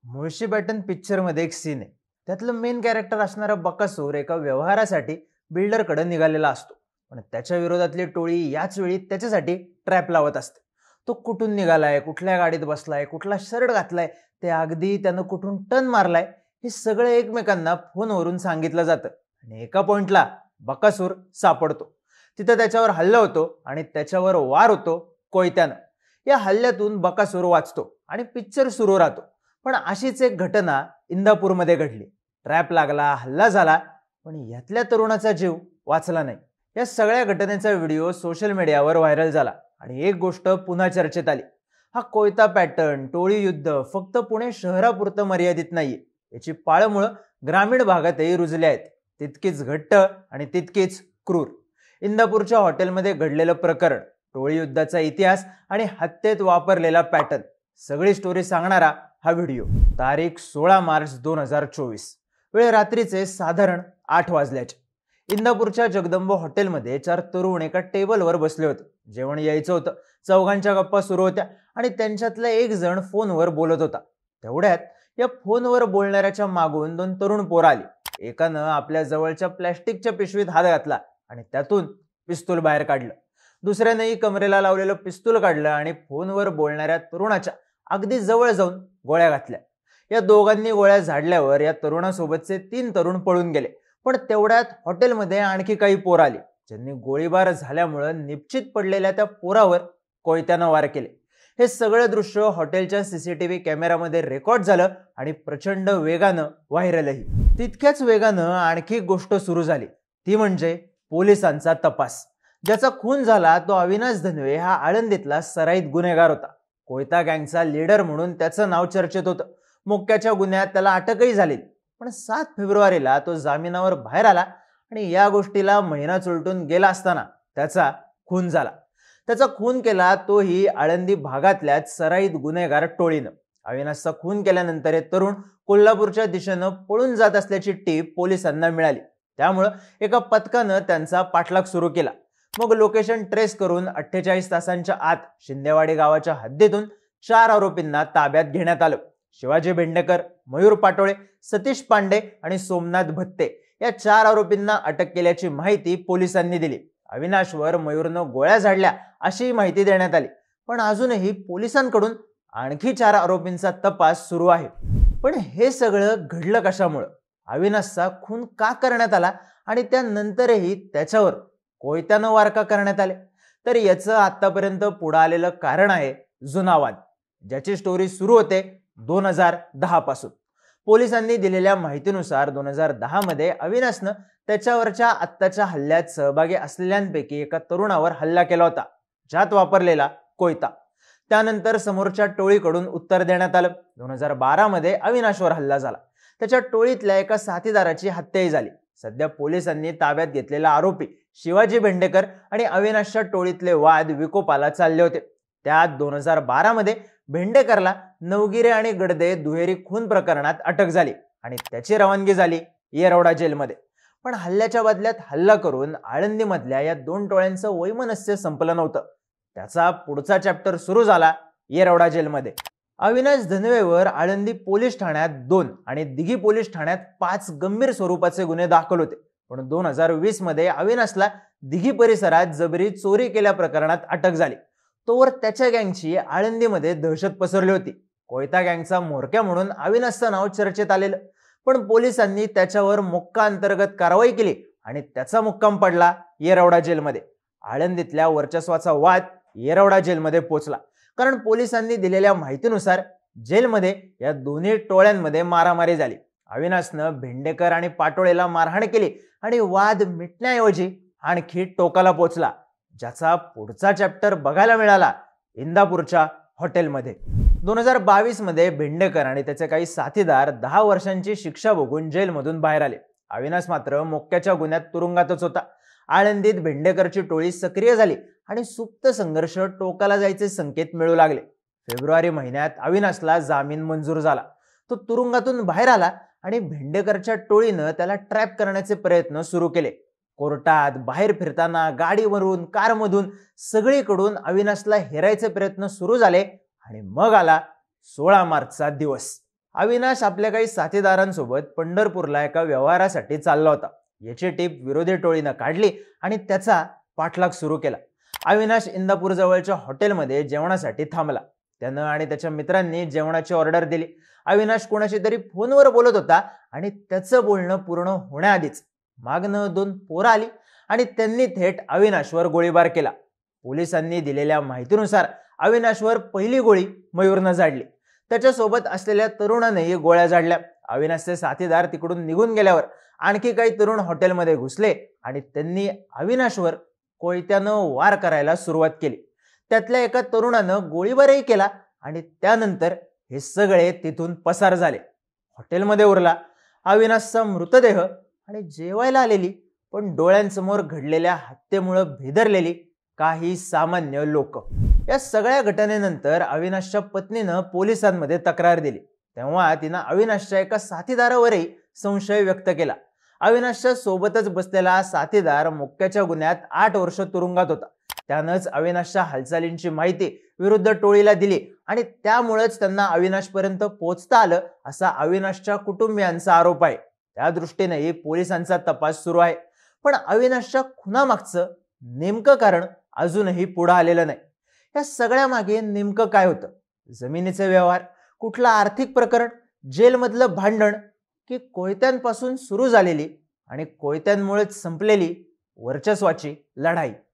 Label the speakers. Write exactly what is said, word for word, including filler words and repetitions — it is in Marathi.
Speaker 1: मुळशी पॅटर्न पिक्चर मध्ये एक सीन आहे. त्यातलं मेन कॅरेक्टर असणारा बकासूर एका व्यवहारासाठी बिल्डरकडे निघालेला असतो. पण त्याच्या विरोधातली टोळी याच वेळी त्याच्यासाठी ट्रॅप लावत असते. तो कुठून निघालाय, कुठल्या गाडीत बसलाय, कुठला शर्ट घातलाय, ते अगदी त्यानं कुठून टर्न मारलाय, हे सगळं एकमेकांना फोनवरून सांगितलं जातं. आणि एका पॉइंटला बकासूर सापडतो. तिथं त्याच्यावर हल्ला होतो आणि त्याच्यावर वार होतो कोयत्यानं. या हल्ल्यातून बकासूर वाचतो आणि पिक्चर सुरू राहतो. पण अशीच एक घटना इंदापूरमध्ये घडली. ट्रॅप लागला, हल्ला झाला, पण यातल्या तरुणाचा जीव वाचला नाही. या सगळ्या घटनेचा व्हिडिओ सोशल मीडियावर व्हायरल झाला आणि एक गोष्ट पुन्हा चर्चेत आली. हा कोयता पॅटर्न, टोळी युद्ध फक्त पुणे शहरापुरतं मर्यादित नाहीये. याची पाळंमुळं ग्रामीण भागातही रुजली आहेत. तितकीच घट्ट आणि तितकीच क्रूर. इंदापूरच्या हॉटेलमध्ये घडलेलं प्रकरण, टोळी युद्धाचा इतिहास आणि हत्येत वापरलेला पॅटर्न, सगळी स्टोरी सांगणारा हा व्हिडिओ. तारीख सोळा मार्च दोन हजार चोवीस, वेळ रात्रीचे साधारण आठ वाजल्याचे. इंदापूरच्या जगदंब हॉटेलमध्ये चार तरुण एका टेबलवर बसले होते. जेवण यायचं होतं. चौघांच्या गप्पा सुरू होत्या आणि त्यांच्यातला एक जण फोनवर बोलत होता. तेवढ्यात या फोनवर बोलणाऱ्याच्या मागून दोन तरुण पोरं आली. एकानं आपल्या जवळच्या प्लॅस्टिकच्या पिशवीत हात घातला आणि त्यातून पिस्तूल बाहेर काढलं. दुसऱ्यानेही कमरेला लावलेलं पिस्तूल काढलं आणि फोनवर बोलणाऱ्या तरुणाच्या अगदी जवळ जाऊन गोळ्या घातल्या. या दोघांनी गोळ्या झाडल्यावर या तरुणासोबतचे तीन तरुण पळून गेले. पण तेवढ्यात हॉटेलमध्ये आणखी काही पोर आली, ज्यांनी गोळीबार झाल्यामुळे निश्चित पडलेल्या त्या पोरावर कोयत्यानं वार केले. हे सगळं दृश्य हॉटेलच्या सीसीटीव्ही कॅमेरामध्ये रेकॉर्ड झालं आणि प्रचंड वेगानं व्हायरलही. तितक्याच वेगानं आणखी गोष्ट सुरू झाली, ती म्हणजे पोलिसांचा तपास. ज्याचा खून झाला तो अविनाश धनवे हा आळंदीतला सराईत गुन्हेगार होता. कोयता गँगचा लीडर म्हणून त्याचं नाव चर्चेत होतं. मोक्याच्या गुन्ह्यात त्याला अटकही झाली. पण सात फेब्रुवारीला तो जामिनावर बाहेर आला आणि या गोष्टीला महिना उलटून गेला असताना त्याचा खून झाला. त्याचा खून केला तोही आळंदी भागातल्याच सराईत गुन्हेगार टोळीनं. अविनाशचा खून केल्यानंतर हे तरुण कोल्हापूरच्या दिशेनं पळून जात असल्याची टीप पोलिसांना मिळाली. त्यामुळं एका पथकानं त्यांचा पाठलाग सुरू केला. मग लोकेशन ट्रेस करून अठ्ठेचाळीस तासांच्या आत शिंदेवाडी गावाच्या हद्दीतून चार आरोपींना ताब्यात घेण्यात आलं. शिवाजी भेंडेकर, मयूर पाटोळे, सतीश पांडे आणि सोमनाथ भत्ते या चार आरोपींना अटक केल्याची माहिती पोलिसांनी दिली. अविनाशवर मयूरनं गोळ्या झाडल्या अशी माहिती देण्यात आली. पण अजूनही पोलिसांकडून आणखी चार आरोपींचा तपास सुरू आहे. पण हे सगळं घडलं कशामुळं? अविनाशचा खून का करण्यात आला आणि त्यानंतरही त्याच्यावर कोयत्यानं वार का करण्यात आले? तर याचं आतापर्यंत पुढे आलेलं कारण आहे जुना वाद, ज्याची स्टोरी सुरू होते दोन हजार दहा पासून. पोलिसांनी दिलेल्या माहितीनुसार दोन हजार दहा मध्ये अविनाशनं त्याच्यावरच्या आत्ताच्या हल्ल्यात सहभागी असलेल्यांपैकी एका तरुणावर हल्ला केला होता, ज्यात वापरलेला कोयता. त्यानंतर समोरच्या टोळीकडून उत्तर देण्यात आलं. दोन हजार बारा मध्ये अविनाशवर हल्ला झाला. त्याच्या टोळीतल्या एका साथीदाराची हत्याही झाली. सध्या पोलिसांनी ताब्यात घेतलेला आरोपी शिवाजी भेंडेकर आणि अविनाशच्या टोळीतले वाद विकोपाला चालले होते. त्यात दोन हजार बारा मध्ये भेंडेकरला नवगिरे आणि गडदे दुहेरी खून प्रकरणात अटक झाली आणि त्याची रवानगी झाली येरवडा जेलमध्ये. पण हल्ल्याच्या बदल्यात हल्ला करून आळंदीमधल्या या दोन टोळ्यांचं वैमनस्य संपलं नव्हतं. त्याचा पुढचा चॅप्टर सुरू झाला येरवडा जेलमध्ये. अविनाश धनवेवर आळंदी पोलीस ठाण्यात दोन आणि दिघी पोलीस ठाण्यात पाच गंभीर स्वरूपाचे गुन्हे दाखल होते. पण दोन हजार वीस मध्ये अविनाशला दिघी परिसरात जबरी चोरी केल्या प्रकरणात अटक झाली. तोवर त्याच्या गँगची आळंदीमध्ये दहशत पसरली होती. कोयता गँगचा म्होरक्या म्हणून अविनाशचं नाव चर्चेत आलेलं. पण पोलिसांनी त्याच्यावर मोक्का अंतर्गत कारवाई केली आणि त्याचा मुक्काम पडला येरवडा जेलमध्ये. आळंदीतल्या वर्चस्वाचा वाद येरवडा जेलमध्ये पोहोचला. कारण पोलिसांनी दिलेल्या माहितीनुसार जेलमध्ये या दोन्ही टोळ्यांमध्ये मारामारी झाली. अविनाशनं भेंडेकर आणि पाटोळेला मारहाण केली आणि वाद मिटण्याऐवजी आणखी टोकाला पोहोचला, ज्याचा पुढचा चॅप्टर बघायला मिळाला इंदापूरच्या हॉटेलमध्ये. दोन हजार बावीस मध्ये भेंडेकर आणि त्याचे काही साथीदार दहा वर्षांची शिक्षा भोगून जेलमधून बाहेर आले. अविनाश मात्र मोक्याच्या गुन्ह्यात तुरुंगातच होता. आळंदीत भेंडेकरची टोळी सक्रिय झाली आणि सुप्त संघर्ष टोकाला जायचे संकेत मिळू लागले. फेब्रुवारी महिन्यात अविनाशला जामीन मंजूर झाला. तो तुरुंगातून बाहेर आला आणि भेंडेकरच्या टोळीनं त्याला ट्रॅप करण्याचे प्रयत्न सुरू केले. कोर्टात, बाहेर फिरताना, गाडीवरून, कारमधून सगळीकडून अविनाशला हेरायचे प्रयत्न सुरू झाले आणि मग आला सोळा मार्चचा दिवस. अविनाश आपल्या काही साथीदारांसोबत पंढरपूरला एका व्यवहारासाठी चालला होता. याची टीप विरोधी टोळीनं काढली आणि त्याचा पाठलाग सुरू केला. अविनाश इंदापूर जवळच्या हॉटेलमध्ये जेवणासाठी थांबला. त्यानं आणि त्याच्या मित्रांनी जेवणाची ऑर्डर दिली. अविनाश कोणाशी तरी फोनवर बोलत होता आणि त्याचं बोलणं पूर्ण होण्याआधीच मागनं दोन पोरं आली आणि त्यांनी थेट अविनाशवर गोळीबार केला. पोलिसांनी दिलेल्या माहितीनुसार अविनाशवर पहिली गोळी मयूरनं झाडली. त्याच्यासोबत असलेल्या तरुणानेही गोळ्या झाडल्या. अविनाशचे साथीदार तिकडून निघून गेल्यावर आणखी काही तरुण हॉटेलमध्ये घुसले आणि त्यांनी अविनाशवर कोयत्यानं वार करायला सुरुवात केली. त्यातल्या एका तरुणानं गोळीबारही केला आणि त्यानंतर हे सगळे तिथून पसार झाले. हॉटेलमध्ये उरला अविनाशचा मृतदेह आणि जेवायला आलेली पण डोळ्यांसमोर घडलेल्या हत्येमुळे भेदरलेली काही सामान्य लोक. या सगळ्या घटनेनंतर अविनाशच्या पत्नीनं पोलिसांमध्ये तक्रार दिली. तेव्हा तिनं अविनाशच्या एका साथीदारावरही संशय व्यक्त केला. अविनाशच्या सोबतच बसलेला साथीदार मोक्याच्या गुन्ह्यात आठ वर्ष तुरुंगात होता. त्यानंच अविनाशच्या हालचालींची माहिती विरुद्ध टोळीला दिली आणि त्यामुळेच त्यांना अविनाशपर्यंत पोहोचता आलं असा अविनाशच्या कुटुंबियांचा आरोप आहे. त्या दृष्टीनेही पोलिसांचा तपास सुरू आहे. पण अविनाशच्या खुनामागचं नेमकं कारण अजूनही पुढे आलेलं नाही. या सगळ्या मागे नेमकं काय होतं? जमिनीचे व्यवहार, कुठलं आर्थिक प्रकरण, जेलमधलं भांडण की कोयत्यांपासून सुरू झालेली आणि कोयत्यांमुळेच संपलेली वर्चस्वाची लढाई?